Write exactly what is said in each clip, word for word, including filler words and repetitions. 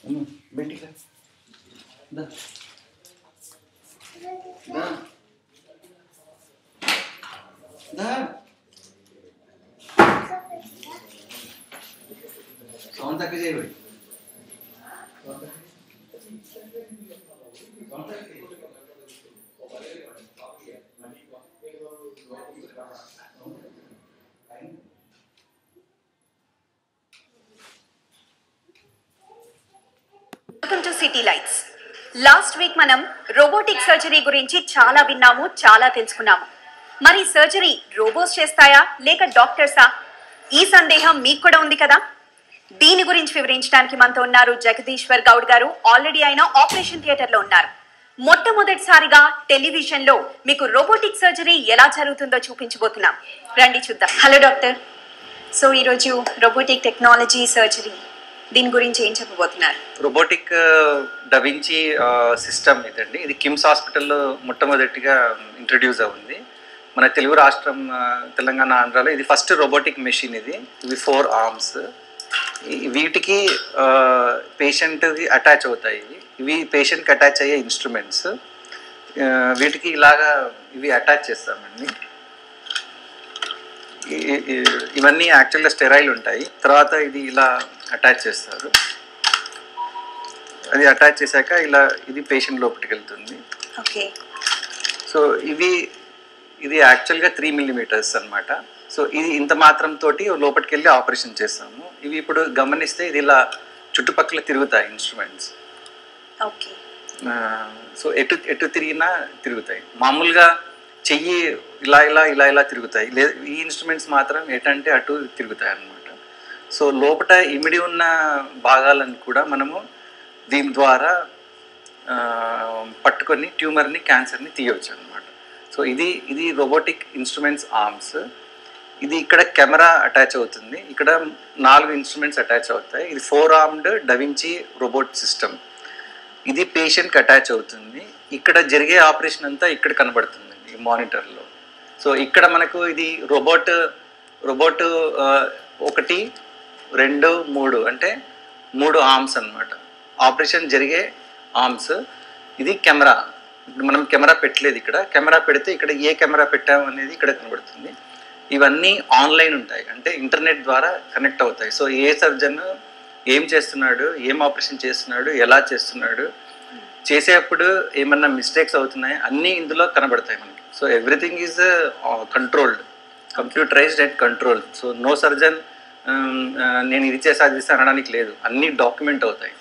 బయటికి దా దా దా సౌండ్ తక్కువ చేయబడి welcome to city lights. Last week మనం రోబోటిక్ సర్జరీ గురించి చాలా విన్నాము, చాలా తెలుసుకున్నాము. మరి సర్జరీ రోబోట్స్ చేస్తాయా లేక డాక్టర్సా? ఈ సందేహం మీకు కూడా ఉంది కదా. దీని గురించి వివరించడానికి మనతో ఉన్నారు జగదీశ్వర్ గౌడ్ గారు. ఆల్రెడీ ఆయన ఆపరేషన్ థియేటర్ లో ఉన్నారు. మొట్టమొదటిసారిగా టెలివిజన్ లో మీకు రోబోటిక్ సర్జరీ ఎలా జరుగుతుందో చూపించబోతున్నాం. రండి చూద్దాం. Hello doctor. సో ఈరోజు రోబోటిక్ టెక్నాలజీ సర్జరీ దీని గురించి ఏం చెప్పబోతున్నారు? రోబోటిక్ డవించి సిస్టమ్ ఇదండి. ఇది కిమ్స్ హాస్పిటల్లో మొట్టమొదటిగా ఇంట్రడ్యూస్ అవుతుంది మన తెలుగు రాష్ట్రం తెలంగాణ ఆంధ్రాలో. ఇది ఫస్ట్ రోబోటిక్ మెషిన్. ఇది ఇవి ఫోర్ ఆర్మ్స్. వీటికి పేషెంట్కి అటాచ్ అవుతాయి. ఇవి పేషెంట్కి అటాచ్ అయ్యే ఇన్స్ట్రుమెంట్స్. వీటికి ఇలాగా ఇవి అటాచ్ చేస్తామండి. ఇవన్నీ యాక్చువల్గా స్టెరైల్ ఉంటాయి. తర్వాత ఇది ఇలా అటాచ్ చేస్తారు. అది అటాచ్ చేశాక ఇలా ఇది పేషెంట్ లోపలికి వెళ్తుంది. ఓకే. సో ఇవి ఇది యాక్చువల్గా త్రీ మిల్లీమీటర్స్ అనమాట. సో ఇది ఇంత మాత్రం తోటి లోపలికి వెళ్ళి ఆపరేషన్ చేస్తాము. ఇవి ఇప్పుడు గమనిస్తే ఇది ఇలా చుట్టుపక్కల తిరుగుతాయి ఇన్స్ట్రుమెంట్స్. ఓకే. సో ఎటు ఎటు తిరిగినా తిరుగుతాయి. మామూలుగా చెయ్యి ఇలా ఇలా ఇలా ఇలా తిరుగుతాయి. లే ఈ ఇన్స్ట్రుమెంట్స్ మాత్రం ఎటంటే అటు తిరుగుతాయి అన్నమాట. సో లోపల ఇమిడి ఉన్న భాగాలను కూడా మనము దీని ద్వారా పట్టుకొని ట్యూమర్ని క్యాన్సర్ని తీయవచ్చు అనమాట. సో ఇది ఇది రోబోటిక్ ఇన్స్ట్రుమెంట్స్ ఆర్మ్స్. ఇది ఇక్కడ కెమెరా అటాచ్ అవుతుంది. ఇక్కడ నాలుగు ఇన్స్ట్రుమెంట్స్ అటాచ్ అవుతాయి. ఇది four armed da Vinci robot system. ఇది పేషెంట్కి అటాచ్ అవుతుంది. ఇక్కడ జరిగే ఆపరేషన్ అంతా ఇక్కడ కనబడుతుంది ఈ మానిటర్లో. సో ఇక్కడ మనకు ఇది రోబోట్ రోబోట్ ఒకటి రెండు మూడు అంటే మూడు ఆర్మ్స్ అన్నమాట. ఆపరేషన్ జరిగే ఆర్మ్స్. ఇది కెమెరా. ఇప్పుడు మనం కెమెరా పెట్టలేదు. ఇక్కడ కెమెరా పెడితే ఇక్కడ ఏ కెమెరా పెట్టాము అనేది ఇక్కడ కనబడుతుంది. ఇవన్నీ ఆన్లైన్ ఉంటాయి, అంటే ఇంటర్నెట్ ద్వారా కనెక్ట్ అవుతాయి. సో ఏ సర్జన్ ఏం చేస్తున్నాడు, ఏం ఆపరేషన్ చేస్తున్నాడు, ఎలా చేస్తున్నాడు, చేసేటప్పుడు ఏమన్నా మిస్టేక్స్ అవుతున్నాయి, అన్నీ ఇందులో కనబడతాయి మనకి. So everything is controlled, computerised and controlled. So no surgeon నేను ఇది చేసి అది చేసి అనడానికి లేదు, అన్నీ డాక్యుమెంట్ అవుతాయి.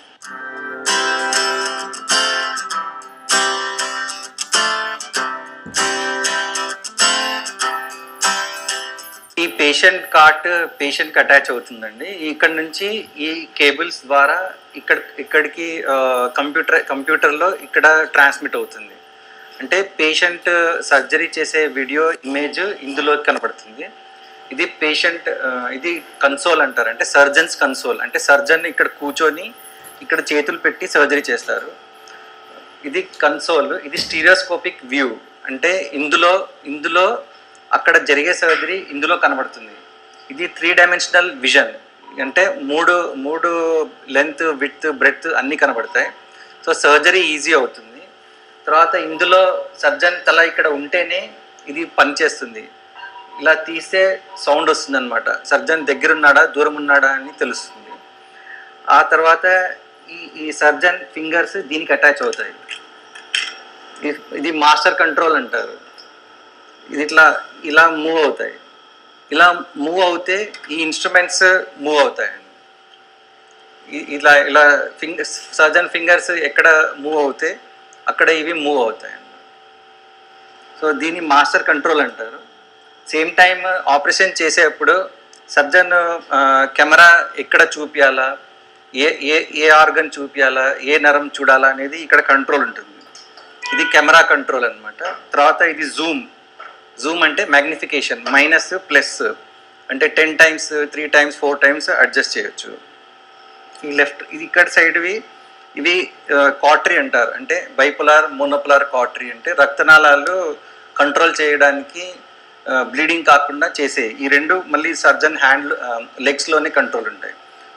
ఈ పేషెంట్ కార్ట్ పేషెంట్కి అటాచ్ అవుతుందండి. ఇక్కడ నుంచి ఈ కేబుల్స్ ద్వారా ఇక్కడ ఇక్కడికి కంప్యూటర్ కంప్యూటర్లో ఇక్కడ ట్రాన్స్మిట్ అవుతుంది. అంటే పేషెంట్ సర్జరీ చేసే వీడియో ఇమేజ్ ఇందులో కనపడుతుంది. ఇది పేషెంట్ ఇది కన్సోల్ అంటారు, అంటే సర్జన్స్ కన్సోల్. అంటే సర్జన్ ఇక్కడ కూర్చొని ఇక్కడ చేతులు పెట్టి సర్జరీ చేస్తారు. ఇది కన్సోల్. ఇది స్టీరియోస్కోపిక్ వ్యూ, అంటే ఇందులో ఇందులో అక్కడ జరిగే సర్జరీ ఇందులో కనబడుతుంది. ఇది త్రీ డైమెన్షనల్ విజన్, అంటే మూడు మూడు లెంత్ విడ్త్ బ్రెడ్త్ అన్నీ కనబడతాయి. సో సర్జరీ ఈజీ అవుతుంది. తర్వాత ఇందులో సర్జన్ తల ఇక్కడ ఉంటేనే ఇది పనిచేస్తుంది. ఇలా తీస్తే సౌండ్ వస్తుంది అనమాట. సర్జన్ దగ్గర ఉన్నాడా దూరం ఉన్నాడా అని తెలుస్తుంది. ఆ తర్వాత ఈ ఈ సర్జన్ ఫింగర్స్ దీనికి అటాచ్ అవుతాయి. ఇది మాస్టర్ కంట్రోల్ అంటారు. ఇది ఇట్లా ఇలా మూవ్ అవుతాయి. ఇలా మూవ్ అవుతే ఈ ఇన్స్ట్రుమెంట్స్ మూవ్ అవుతాయి. ఇలా ఇలా ఫింగర్స్ సర్జన్ ఫింగర్స్ ఎక్కడ మూవ్ అవుతే అక్కడ ఇవి మూవ్ అవుతాయి. సో దీన్ని మాస్టర్ కంట్రోల్ అంటారు. సేమ్ టైం ఆపరేషన్ చేసేటప్పుడు సర్జన్ కెమెరా ఎక్కడ చూపించాలా, ఏ ఏ ఏ ఆర్గన్ చూపించాలా, ఏ నరం చూడాలా అనేది ఇక్కడ కంట్రోల్ ఉంటుంది. ఇది కెమెరా కంట్రోల్ అనమాట. తర్వాత ఇది జూమ్. జూమ్ అంటే మ్యాగ్నిఫికేషన్, మైనస్ ప్లస్, అంటే ten times three times four times adjust చేయొచ్చు. ఈ లెఫ్ట్ ఇది ఇక్కడ సైడ్వి ఇవి కాటరీ అంటారు, అంటే బైపోలార్ మోనోపోలార్ కాటరీ, అంటే రక్తనాళాలు కంట్రోల్ చేయడానికి బ్లీడింగ్ కాకుండా చేసే ఈ రెండు మళ్ళీ సర్జన్ హ్యాండ్ లెగ్స్లోనే కంట్రోల్ ఉంటాయి.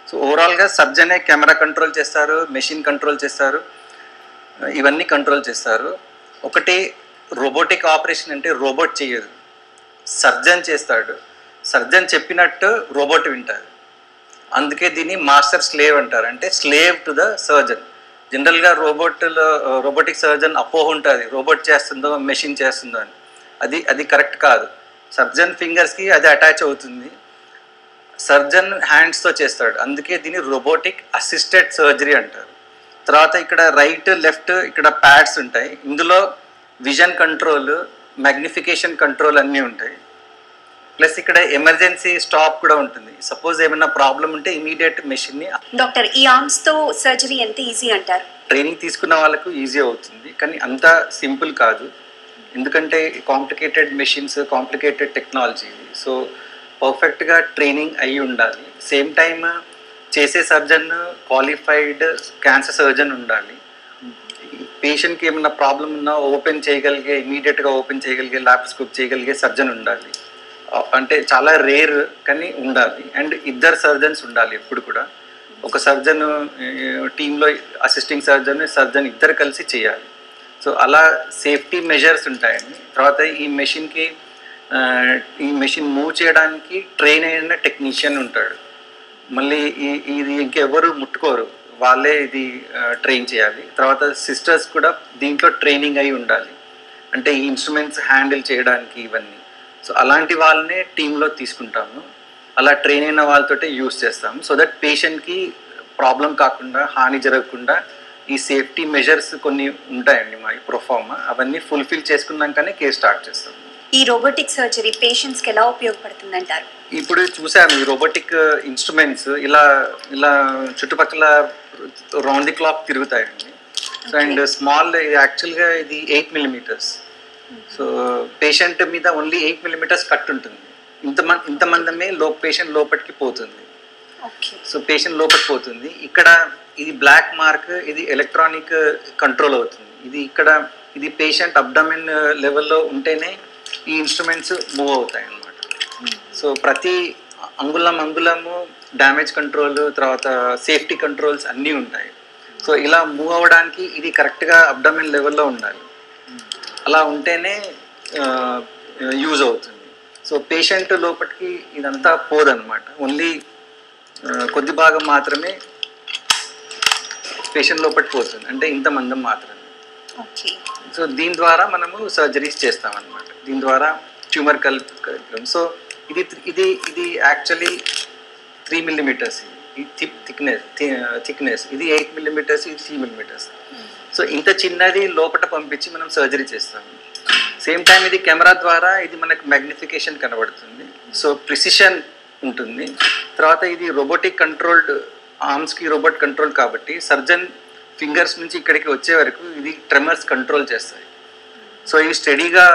సో ఓవరాల్గా సర్జనే కెమెరా కంట్రోల్ చేస్తారు, మెషిన్ కంట్రోల్ చేస్తారు, ఇవన్నీ కంట్రోల్ చేస్తారు. ఒకటి రోబోటిక్ ఆపరేషన్ అంటే రోబోట్ చేయదు, సర్జన్ చేస్తాడు. సర్జన్ చెప్పినట్టు రోబోట్ వింటారు. అందుకే దీన్ని మాస్టర్ స్లేవ్ అంటారు, అంటే స్లేవ్ టు ద సర్జన్. జనరల్గా రోబోట్లో రోబోటిక్ సర్జన్ అపోహ ఉంటుంది, రోబోట్ చేస్తుందో మెషిన్ చేస్తుందో అని. అది అది కరెక్ట్ కాదు. సర్జన్ ఫింగర్స్కి అది అటాచ్ అవుతుంది, సర్జన్ హ్యాండ్స్తో చేస్తాడు. అందుకే దీన్ని రోబోటిక్ అసిస్టెడ్ సర్జరీ అంటారు. తర్వాత ఇక్కడ రైట్ లెఫ్ట్ ఇక్కడ ప్యాడ్స్ ఉంటాయి. ఇందులో విజన్ కంట్రోల్, మ్యాగ్నిఫికేషన్ కంట్రోల్ అన్నీ ఉంటాయి. ప్లస్ ఇక్కడ ఎమర్జెన్సీ స్టాప్ కూడా ఉంటుంది. సపోజ్ ఏమైనా ప్రాబ్లం ఉంటే ఇమీడియట్ మెషిన్ని. డాక్టర్, ఈ ఆర్మ్స్ తో సర్జరీ ఎంత ఈజీ అంటారు? ట్రైనింగ్ తీసుకున్న వాళ్ళకు ఈజీ అవుతుంది, కానీ అంత సింపుల్ కాదు. ఎందుకంటే complicated machines, complicated technology. So పర్ఫెక్ట్గా ట్రైనింగ్ అయి ఉండాలి. సేమ్ టైమ్ చేసే సర్జన్ క్వాలిఫైడ్ క్యాన్సర్ సర్జన్ ఉండాలి. పేషెంట్కి ఏమైనా ప్రాబ్లం ఉన్నా ఓపెన్ చేయగలిగే, ఇమీడియట్గా ఓపెన్ చేయగలిగే, ల్యాప్రోస్కోప్ చేయగలిగే సర్జన్ ఉండాలి. అంటే చాలా రేర్ కానీ ఉండాలి. అండ్ ఇద్దరు సర్జన్స్ ఉండాలి ఎప్పుడు కూడా. ఒక సర్జన్ టీంలో అసిస్టింగ్ సర్జన్, సర్జన్ ఇద్దరు కలిసి చేయాలి. సో అలా సేఫ్టీ మెజర్స్ ఉంటాయండి. తర్వాత ఈ మెషిన్కి ఈ మెషిన్ మూవ్ చేయడానికి ట్రైన్ అయిన టెక్నీషియన్ ఉంటాడు. మళ్ళీ ఈ ఇది ఇంకెవరు ముట్టుకోరు, వాళ్ళే ఇది ట్రైన్ చేయాలి. తర్వాత సిస్టర్స్ కూడా దీంట్లో ట్రైనింగ్ అయి ఉండాలి, అంటే ఈ ఇన్స్ట్రుమెంట్స్ హ్యాండిల్ చేయడానికి ఇవన్నీ. సో అలాంటి వాళ్ళనే టీంలో తీసుకుంటాము. అలా ట్రైన్ అయిన వాళ్ళతోటే యూస్ చేస్తాము. సో దట్ పేషెంట్కి ప్రాబ్లం కాకుండా, హాని జరగకుండా ఈ సేఫ్టీ మెజర్స్ కొన్ని ఉంటాయండి మా ప్రొఫార్మా. అవన్నీ ఫుల్ఫిల్ చేసుకున్నాకనే కేసు స్టార్ట్ చేస్తాము. ఈ రోబోటిక్ సర్జరీ పేషెంట్స్కి ఎలా ఉపయోగపడుతుంది అంటారు? ఇప్పుడు చూసాము ఈ రోబోటిక్ ఇన్స్ట్రుమెంట్స్ ఇలా ఇలా చుట్టుపక్కల రౌండ్ ది క్లాక్ తిరుగుతాయండి. సో అండ్ స్మాల్, ఇది యాక్చువల్గా ఇది ఎయిట్ మిల్లీమీటర్స్. సో పేషెంట్ మీద ఓన్లీ ఎయిట్ మిల్లీమీటర్స్ కట్ ఉంటుంది. ఇంత ఇంతమందమే లో పేషెంట్ లోపలికి పోతుంది. సో పేషెంట్ లోపలికి పోతుంది. ఇక్కడ ఇది బ్లాక్ మార్క్, ఇది ఎలక్ట్రానిక్ కంట్రోల్ అవుతుంది. ఇది ఇక్కడ ఇది పేషెంట్ అబ్డమెన్ లెవెల్లో ఉంటేనే ఈ ఇన్స్ట్రుమెంట్స్ మూవ్ అవుతాయి అన్నమాట. సో ప్రతి అంగుళం అంగుళము డ్యామేజ్ కంట్రోల్, తర్వాత సేఫ్టీ కంట్రోల్స్ అన్నీ ఉంటాయి. సో ఇలా మూవ్ అవ్వడానికి ఇది కరెక్ట్గా అబ్డమెన్ లెవెల్లో ఉండాలి. అలా ఉంటేనే యూజ్ అవుతుంది. సో పేషెంట్ లోపలికి ఇదంతా పోదన్నమాట. ఓన్లీ కొద్ది భాగం మాత్రమే పేషెంట్ లోపలికి పోతుంది, అంటే ఇంత మందం మాత్రమే. సో దీని ద్వారా మనము సర్జరీస్ చేస్తామన్నమాట. దీని ద్వారా ట్యూమర్ కల్పి. సో ఇది ఇది ఇది యాక్చువల్లీ త్రీ మిల్లీమీటర్స్ ఇది థిక్నెస్ థిక్నెస్ ఇది ఎయిట్ మిల్లీమీటర్స్, ఇది త్రీ మిల్లీమీటర్స్. సో ఇంత చిన్నది లోపల పంపించి మనం సర్జరీ చేస్తాము. సేమ్ టైం ఇది కెమెరా ద్వారా ఇది మనకు మ్యాగ్నిఫికేషన్ కనబడుతుంది. సో ప్రిసిషన్ ఉంటుంది. తర్వాత ఇది రోబోటిక్ కంట్రోల్డ్, ఆర్మ్స్కి రోబోట్ కంట్రోల్ కాబట్టి సర్జన్ ఫింగర్స్ నుంచి ఇక్కడికి వచ్చే వరకు ఇది ట్రెమర్స్ కంట్రోల్ చేస్తాయి. సో ఇవి స్టడీగా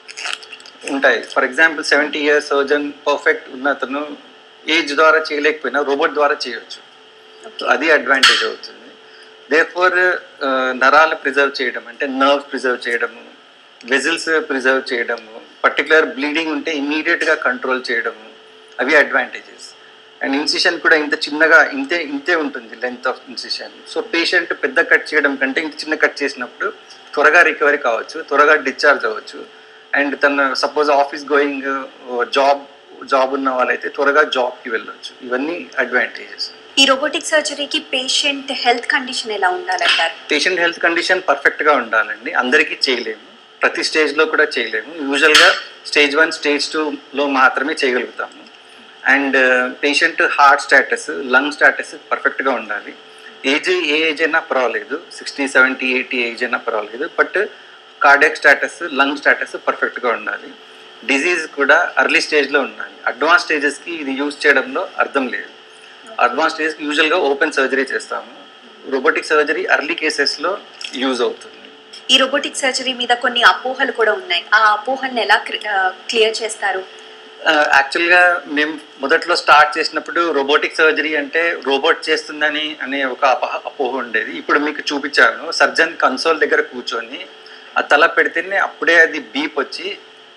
ఉంటాయి. For example seventy years surgeon perfect ఉన్న అతను ఏజ్ ద్వారా చేయలేకపోయినా రోబోట్ ద్వారా చేయవచ్చు. అది అడ్వాంటేజ్ అవుతుంది. దేర్ఫోర్ నరాలు ప్రిజర్వ్ చేయడం, అంటే నర్వ్స్ ప్రిజర్వ్ చేయడము, వెజిల్స్ ప్రిజర్వ్ చేయడము, పర్టికులర్ బ్లీడింగ్ ఉంటే ఇమీడియట్గా కంట్రోల్ చేయడము, అవి అడ్వాంటేజెస్. అండ్ ఇన్సిషన్ కూడా ఇంత చిన్నగా ఇంతే ఇంతే ఉంటుంది length of incision. So patient పెద్ద కట్ చేయడం కంటే ఇంత చిన్న కట్ చేసినప్పుడు త్వరగా రికవరీ కావచ్చు, త్వరగా డిశ్చార్జ్ అవ్వచ్చు. అండ్ తన suppose office going, job job ఉన్న వాళ్ళైతే త్వరగా జాబ్కి వెళ్ళొచ్చు. ఇవన్నీ అడ్వాంటేజెస్. ఈ రోబోటిక్ సర్జరీకి పేషెంట్ హెల్త్ కండిషన్ ఎలా ఉండాలంటారు? పేషెంట్ హెల్త్ కండిషన్ పర్ఫెక్ట్గా ఉండాలండి. అందరికీ చేయలేము, ప్రతి స్టేజ్లో కూడా చేయలేము. యూజువల్గా స్టేజ్ వన్ స్టేజ్ టూలో మాత్రమే చేయగలుగుతాము. And patient heart status, lung status పర్ఫెక్ట్గా ఉండాలి. ఏజ్ ఏ ఏజ్ అయినా పర్వాలేదు, సిక్స్టీ సెవెంటీ ఎయిటీ ఏజ్ అయినా పర్వాలేదు. But cardiac status, lung status పర్ఫెక్ట్గా ఉండాలి. డిజీజ్ కూడా అర్లీ స్టేజ్లో ఉండాలి. అడ్వాన్స్ స్టేజెస్కి ఇది యూజ్ చేయడంలో అర్థం లేదు. అడ్వాన్స్ స్టేజ్కి యూజువల్గా ఓపెన్ సర్జరీ చేస్తాము. రోబోటిక్ సర్జరీ అర్లీ కేసెస్లో యూజ్ అవుతుంది. ఈ రోబోటిక్ సర్జరీ మీద కొన్ని అపోహలు కూడా ఉన్నాయి. ఆ అపోహల్ని ఎలా క్లియర్ చేస్తారు? యాక్చువల్గా మేము మొదట్లో స్టార్ట్ చేసినప్పుడు రోబోటిక్ సర్జరీ అంటే రోబోట్ చేస్తుందని అనే ఒక అపహ అపోహ ఉండేది. ఇప్పుడు మీకు చూపించాను, సర్జన్ కన్సోల్ దగ్గర కూర్చొని ఆ తల పెడితేనే అప్పుడే అది బీప్ వచ్చి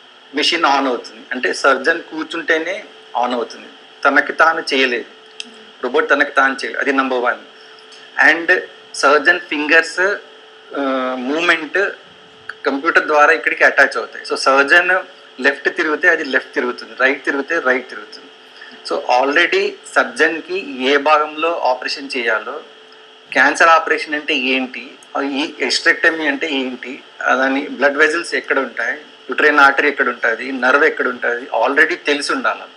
మెషిన్ ఆన్ అవుతుంది. అంటే సర్జన్ కూర్చుంటేనే ఆన్ అవుతుంది, తనకి తాను చేయలేదు. రోబోట్ తనకు తాను చేయలేదు, అది number one. And surgeon fingers movement computer ద్వారా ఇక్కడికి అటాచ్ అవుతాయి. సో సర్జన్ లెఫ్ట్ తిరిగితే అది లెఫ్ట్ తిరుగుతుంది, రైట్ తిరిగితే రైట్ తిరుగుతుంది. సో ఆల్రెడీ సర్జన్కి ఏ భాగంలో ఆపరేషన్ చేయాలో, క్యాన్సర్ ఆపరేషన్ అంటే ఏంటి, ఈ ఎస్ట్రెక్టమీ అంటే ఏంటి, దాని బ్లడ్ వెజల్స్ ఎక్కడ ఉంటాయి, యుట్రైన్ ఆర్టరీ ఎక్కడ ఉంటుంది, నర్వ్ ఎక్కడ ఉంటుంది, ఆల్రెడీ తెలిసి ఉండాలి.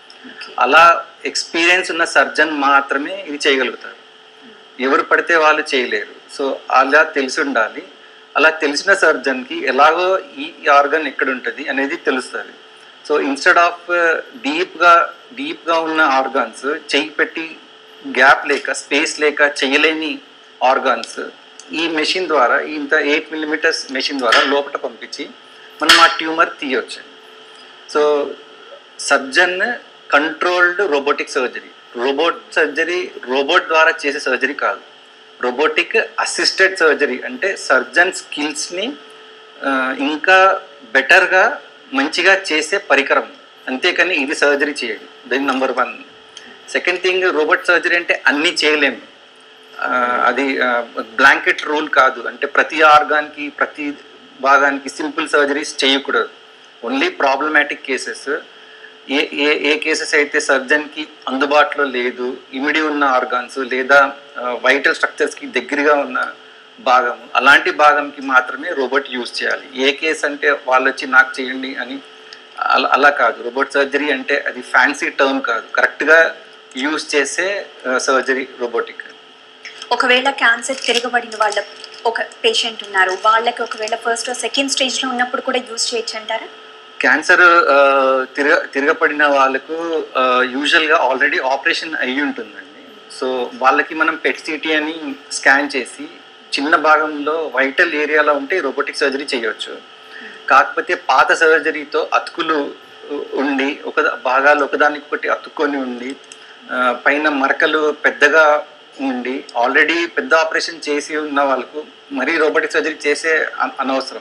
అలా ఎక్స్పీరియన్స్ ఉన్న సర్జన్ మాత్రమే ఇది చేయగలుగుతారు, ఎవరు పడితే వాళ్ళు చేయలేరు. సో అలా తెలిసి ఉండాలి. అలా తెలిసిన సర్జన్కి ఎలాగో ఈ ఆర్గన్ ఎక్కడ ఉంటుంది అనేది తెలుస్తుంది. సో ఇన్స్టెడ్ ఆఫ్ డీప్గా డీప్గా ఉన్న ఆర్గాన్స్, చెయ్యి పెట్టి గ్యాప్ లేక స్పేస్ లేక చేయలేని ఆర్గాన్స్ ఈ మెషిన్ ద్వారా, ఇంత ఎయిట్ మిల్లీమీటర్స్ మెషిన్ ద్వారా లోపల పంపించి మనం ఆ ట్యూమర్ తీయవచ్చు. So surgeon controlled robotic surgery. Robot surgery robot ద్వారా చేసే సర్జరీ కాదు, రోబోటిక్ అసిస్టెడ్ సర్జరీ. అంటే సర్జన్ స్కిల్స్ని ఇంకా బెటర్గా మంచిగా చేసే పరికరం, అంతేకాని ఇది సర్జరీ చేయదు. Then number one. Second thing, robot surgery అంటే అన్నీ చేయలేము, అది బ్లాంకెట్ రూల్ కాదు. అంటే ప్రతి ఆర్గాన్కి ప్రతి భాగానికి సింపుల్ సర్జరీస్ చేయకూడదు. ఓన్లీ ప్రాబ్లమాటిక్ కేసెస్, ఏ ఏ ఏ కేసెస్ అయితే సర్జన్కి అందుబాటులో లేదు, ఇమిడి ఉన్న ఆర్గాన్స్ లేదా వైటల్ స్ట్రక్చర్స్కి దగ్గరగా ఉన్న భాగం, అలాంటి భాగంకి మాత్రమే రోబోట్ యూజ్ చేయాలి. ఏ కేసు అంటే వాళ్ళు వచ్చి నాకు చేయండి అని అలా అలా కాదు. రోబోట్ సర్జరీ అంటే అది ఫ్యాన్సీ టర్మ్ కాదు, కరెక్ట్గా యూజ్ చేసే సర్జరీ రోబోటిక్. ఒకవేళ క్యాన్సర్ తిరగబడిన వాళ్ళ ఒక పేషెంట్ ఉన్నారు, వాళ్ళకి ఒకవేళ ఫస్ట్ సెకండ్ స్టేజ్లో ఉన్నప్పుడు కూడా యూజ్ చేయొచ్చు అంటారా? క్యాన్సర్ తిరగ తిరగబడిన వాళ్ళకు యూజువల్గా ఆల్రెడీ ఆపరేషన్ అయ్యి ఉంటుందండి. సో వాళ్ళకి మనం పెట్ సిటీ అని స్కాన్ చేసి చిన్న భాగంలో వైటల్ ఏరియాలో ఉంటే రోబోటిక్ సర్జరీ చేయవచ్చు. కాకపోతే పాత సర్జరీతో అతుకులు ఉండి ఒక భాగాలు ఒకదానికి ఒకటి అతుక్కొని ఉండి పైన మరకలు పెద్దగా ఉండి ఆల్రెడీ పెద్ద ఆపరేషన్ చేసి ఉన్న వాళ్ళకు మరీ రోబోటిక్ సర్జరీ చేసే అనవసరం.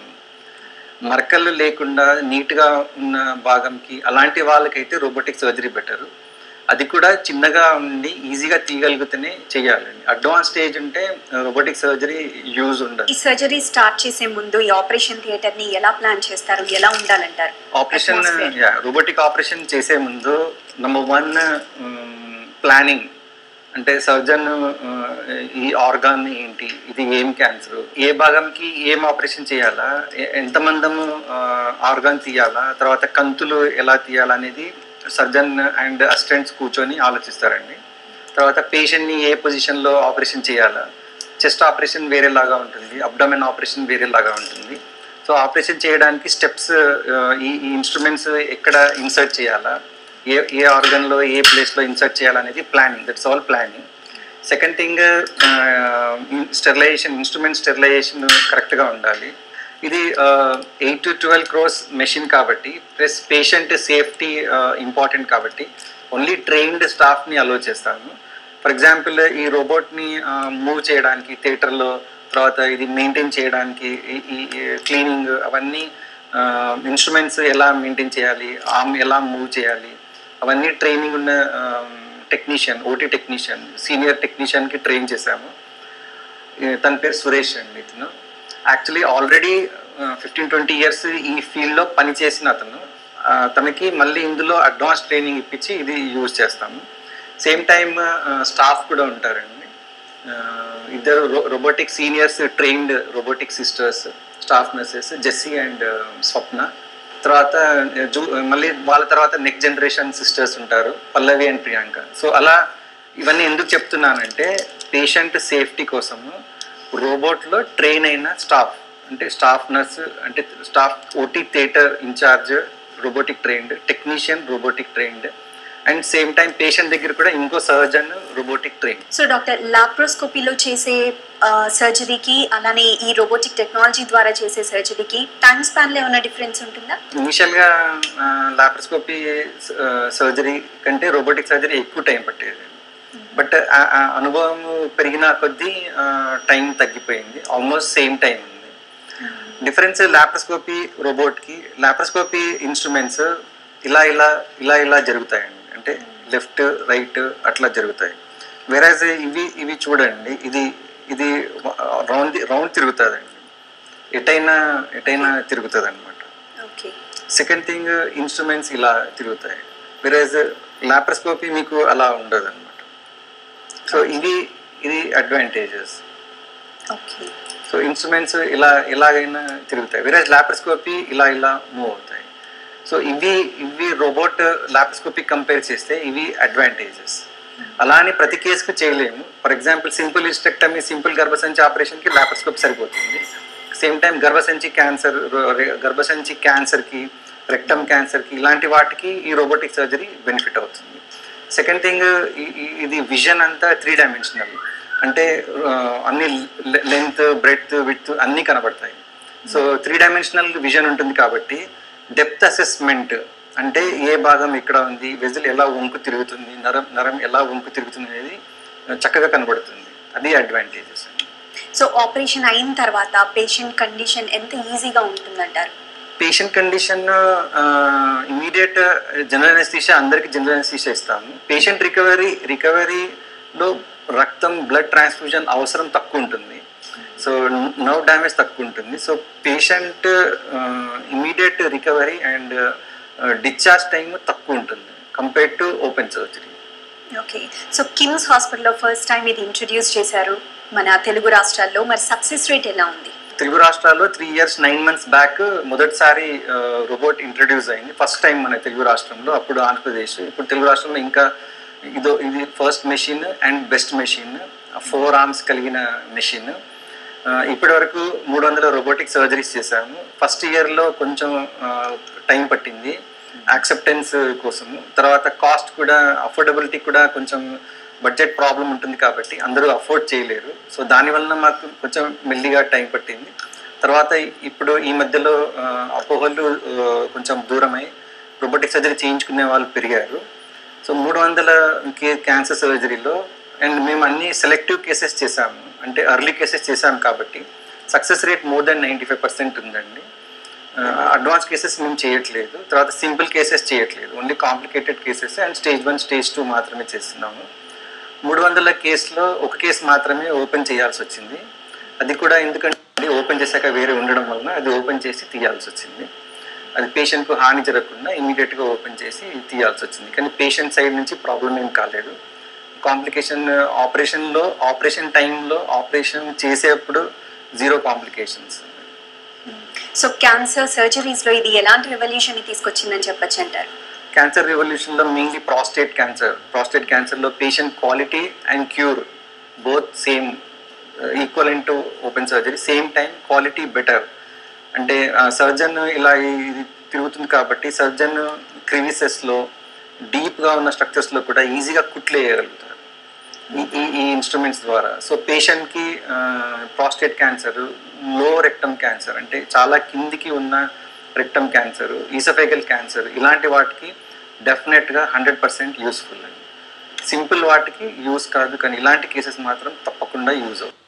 మరకలు లేకుండా నీట్గా ఉన్న భాగంకి అలాంటి వాళ్ళకైతే రోబోటిక్ సర్జరీ బెటరు. అది కూడా చిన్నగా ఉండి ఈజీగా తీయగలిగితేనే చేయాలండి. అడ్వాన్స్ స్టేజ్ ఉంటే రోబోటిక్ సర్జరీ యూజ్ ఉండదు. ఈ సర్జరీ స్టార్ట్ చేసే ముందు ఈ ఆపరేషన్ థియేటర్ ని ఎలా ప్లాన్ చేస్తారు, ఎలా ఉండాలంటారు? ఆపరేషన్ రోబోటిక్ ఆపరేషన్ చేసే ముందు నెంబర్ వన్ ప్లానింగ్. అంటే సర్జన్ ఈ ఆర్గాన్ ఏంటి, ఇది ఏం క్యాన్సర్, ఏ భాగంకి ఏం ఆపరేషన్ చేయాలా, ఎంతమందము ఆర్గాన్ తీయాలా, తర్వాత కంతులు ఎలా తీయాలా అనేది సర్జన్ అండ్ అసిస్టెంట్స్ కూర్చొని ఆలోచిస్తారండి. తర్వాత పేషెంట్ని ఏ పొజిషన్లో ఆపరేషన్ చేయాలా, చెస్ట్ ఆపరేషన్ వేరేలాగా ఉంటుంది, అబ్డమెన్ ఆపరేషన్ వేరేలాగా ఉంటుంది. సో ఆపరేషన్ చేయడానికి స్టెప్స్, ఈ ఇన్స్ట్రుమెంట్స్ ఎక్కడ ఇన్సర్ట్ చేయాలా, ఏ ఏ ఆర్గన్లో ఏ ప్లేస్లో ఇన్సర్ట్ చేయాలనేది planning. That's all planning. Second thing, sterilisation, instrument sterilisation కరెక్ట్గా ఉండాలి. ఇది eight to twelve crores machine కాబట్టి ప్లస్ పేషెంట్ సేఫ్టీ ఇంపార్టెంట్ కాబట్టి ఓన్లీ ట్రైన్డ్ స్టాఫ్ని అలో చేస్తాము. ఫర్ ఎగ్జాంపుల్ ఈ రోబోట్ని మూవ్ చేయడానికి థియేటర్లో, తర్వాత ఇది మెయింటైన్ చేయడానికి ఈ క్లీనింగ్ అవన్నీ, ఇన్స్ట్రుమెంట్స్ ఎలా మెయింటైన్ చేయాలి, ఆర్మ్ ఎలా మూవ్ చేయాలి, అవన్నీ ట్రైనింగ్ ఉన్న టెక్నీషియన్, ఓటీ టెక్నీషియన్, సీనియర్ టెక్నీషియన్కి ట్రైన్ చేశాము. తన పేరు సురేష్ అండి. ఇతను actually already fifteen twenty years ఈ ఫీల్డ్లో పనిచేసిన అతను. తనకి మళ్ళీ ఇందులో అడ్వాన్స్ ట్రైనింగ్ ఇప్పించి ఇది యూజ్ చేస్తాము. సేమ్ టైమ్ స్టాఫ్ కూడా ఉంటారండి, ఇద్దరు robotic seniors, trained robotic sisters, staff nurses, Jessie and Swapna. తర్వాత జూ మళ్ళీ వాళ్ళ తర్వాత నెక్స్ట్ జనరేషన్ సిస్టర్స్ ఉంటారు, పల్లవి అండ్ ప్రియాంక. సో అలా ఇవన్నీ ఎందుకు చెప్తున్నానంటే పేషెంట్ సేఫ్టీ కోసము రోబోట్లో ట్రైన్ అయిన స్టాఫ్, అంటే స్టాఫ్ నర్స్, అంటే staff OT theatre incharge robotic trained, technician robotic trained, and same time patient దగ్గర కూడా ఇంకో surgeon robotic train. So doctor, లాప్రోస్కోపీలో చేసే సర్జరీకి అలానే ఈ రోబోటిక్ టెక్నాలజీ ద్వారా చేసే సర్జరీకి టైం స్పాన్లో ఏమైనా డిఫరెన్స్ ఉంటుందా? ఇనిషియల్గా లాప్రోస్కోపీ సర్జరీ కంటే రోబోటిక్ సర్జరీ ఎక్కువ టైం పట్టేది. బట్ అనుభవం పెరిగిన కొద్దీ టైం తగ్గిపోయింది, ఆల్మోస్ట్ సేమ్ టైం ఉంది. డిఫరెన్స్ లాప్రోస్కోపీ రోబోట్కి, లాప్రోస్కోపీ ఇన్స్ట్రుమెంట్స్ ఇలా ఇలా ఇలా ఇలా జరుగుతాయండి, అంటే లెఫ్ట్ రైట్ అట్లా జరుగుతాయి. వెరాజ్ ఇవి ఇవి చూడండి, ఇది ఇది రౌండ్ రౌండ్ తిరుగుతుందండి, ఎటైనా ఎటైనా తిరుగుతుంది అనమాట. ఓకే. సెకండ్ థింగ్ ఇన్స్ట్రుమెంట్స్ ఇలా తిరుగుతాయి, వెరాజ్ లాప్రోస్కోపీ మీకు అలా ఉండదు అనమాట. సో ఇది ఇది అడ్వాంటేజెస్. ఓకే. సో ఇన్స్ట్రుమెంట్స్ ఇలా ఎలాగైనా తిరుగుతాయి, వెరాజ్ లాప్రోస్కోపీ ఇలా ఇలా మూవ్ అవుతాయి. సో ఇవి ఇవి రోబోట్ లాప్రోస్కోపీ కంపేర్ చేస్తే ఇవి అడ్వాంటేజెస్. అలా అని ప్రతి కేసుకు చేయలేము. For example simple hysterectomy, simple గర్భసంచి ఆపరేషన్కి లాప్రోస్కోపీ సరిపోతుంది. సేమ్ టైం గర్భసంచి క్యాన్సర్, గర్భసంచి క్యాన్సర్కి, రెక్టమ్ క్యాన్సర్కి, ఇలాంటి వాటికి ఈ రోబోటిక్ సర్జరీ బెనిఫిట్ అవుతుంది. సెకండ్ థింగ్, ఇది విజన్ అంతా త్రీ డైమెన్షనల్, అంటే అన్ని లెంత్, బ్రెడ్త్, విడ్త్ అన్నీ కనబడతాయి. సో త్రీ డైమెన్షనల్ విజన్ ఉంటుంది కాబట్టి డెప్త్ అసెస్మెంట్, అంటే ఏ భాగం ఎక్కడ ఉంది, వెజిల్ ఎలా వంకు తిరుగుతుంది, నరం నరం ఎలా వంకు తిరుగుతుంది అనేది చక్కగా కనబడుతుంది. అది అడ్వాంటేజెస్. సో ఆపరేషన్ అయిన తర్వాత పేషెంట్ కండిషన్ ఎంత ఈజీగా ఉంటుందంటారు? Patient condition immediate general anaesthesia, అందరికీ జనరల్ అనెస్థీషియా ఇస్తాము. పేషెంట్ రికవరీ రికవరీలో రక్తం, బ్లడ్ ట్రాన్స్ఫ్యూజన్ అవసరం తక్కువ ఉంటుంది. సో నర్వ్ డ్యామేజ్ తక్కువ ఉంటుంది. So patient immediate recovery and discharge time తక్కువ ఉంటుంది compared to open surgery. Okay. So KIMS హాస్పిటల్లో ఫస్ట్ టైం ఇది ఇంట్రడ్యూస్ చేశారు మన తెలుగు రాష్ట్రాల్లో, మరి సక్సెస్ రేట్ ఎలా ఉంది? తెలుగు రాష్ట్రాల్లో three years nine months back మొదటిసారి రోబోట్ ఇంట్రడ్యూస్ అయింది, ఫస్ట్ టైం మన తెలుగు రాష్ట్రంలో. అప్పుడు ఆంధ్రప్రదేశ్, ఇప్పుడు తెలుగు రాష్ట్రంలో ఇంకా ఇదో ఇది first machine and best machine, four arms కలిగిన మెషిన్. ఇప్పటి వరకు మూడు వందల రోబోటిక్ సర్జరీస్ చేశాము. ఫస్ట్ ఇయర్లో కొంచెం టైం పట్టింది యాక్సెప్టెన్స్ కోసము. తర్వాత కాస్ట్ కూడా, అఫోర్డబిలిటీ కూడా కొంచెం బడ్జెట్ ప్రాబ్లం ఉంటుంది కాబట్టి అందరూ అఫోర్డ్ చేయలేరు. సో దానివల్ల మాకు కొంచెం మెల్లిగా టైం పట్టింది. తర్వాత ఇప్పుడు ఈ మధ్యలో అపోహలు కొంచెం దూరమై రోబోటిక్ సర్జరీ చేయించుకునే వాళ్ళు పెరిగారు. సో మూడు వందల కే క్యాన్సర్ సర్జరీలో అండ్ మేము అన్ని సెలెక్టివ్ కేసెస్ చేసాము, అంటే ఎర్లీ కేసెస్ చేసాము కాబట్టి success rate more than ninety five percent ఉందండి. అడ్వాన్స్ కేసెస్ మేము చేయట్లేదు, తర్వాత సింపుల్ కేసెస్ చేయట్లేదు, only complicated cases and stage one stage two మాత్రమే చేస్తున్నాము. మూడు వందల కేసులో ఒక కేసు మాత్రమే ఓపెన్ చేయాల్సి వచ్చింది. అది కూడా ఎందుకంటే ఓపెన్ చేశాక వేరే ఉండడం వలన అది ఓపెన్ చేసి తీయాల్సి వచ్చింది. అది పేషెంట్కు హాని జరగకుండా ఇమీడియట్గా ఓపెన్ చేసి తీయాల్సి వచ్చింది. కానీ పేషెంట్ సైడ్ నుంచి ప్రాబ్లం ఏం కాలేదు. కాంప్లికేషన్ ఆపరేషన్లో, ఆపరేషన్ టైంలో, ఆపరేషన్ చేసేప్పుడు జీరో కాంప్లికేషన్స్. సో క్యాన్సర్ సర్జరీస్లో ఇది ఎలాంటి రెవల్యూషన్ తీసుకొచ్చిందని చెప్పచ్చు అంటారు? క్యాన్సర్ రెవల్యూషన్లో మెయిన్లీ ప్రాస్టేట్ క్యాన్సర్. ప్రాస్టేట్ క్యాన్సర్లో patient quality and cure both same, equal in to open surgery. Same time quality better. అంటే సర్జన్ ఇలా ఇది తిరుగుతుంది కాబట్టి సర్జన్ క్రివిసెస్లో, డీప్గా ఉన్న స్ట్రక్చర్స్లో కూడా ఈజీగా కుట్లు వేయగలుగుతారు ఈ ఈ ఇన్స్ట్రుమెంట్స్ ద్వారా. సో పేషెంట్కి prostate cancer, low rectum cancer అంటే చాలా కిందికి ఉన్న రెక్టమ్ క్యాన్సర్, ఈసోఫేగల్ క్యాన్సర్, ఇలాంటి వాటికి డెఫినెట్గా హండ్రెడ్ పర్సెంట్ యూస్ఫుల్ అండి. సింపుల్ వాటికి యూస్ కాదు, కానీ ఇలాంటి కేసెస్ మాత్రం తప్పకుండా యూజ్ అవుతుంది.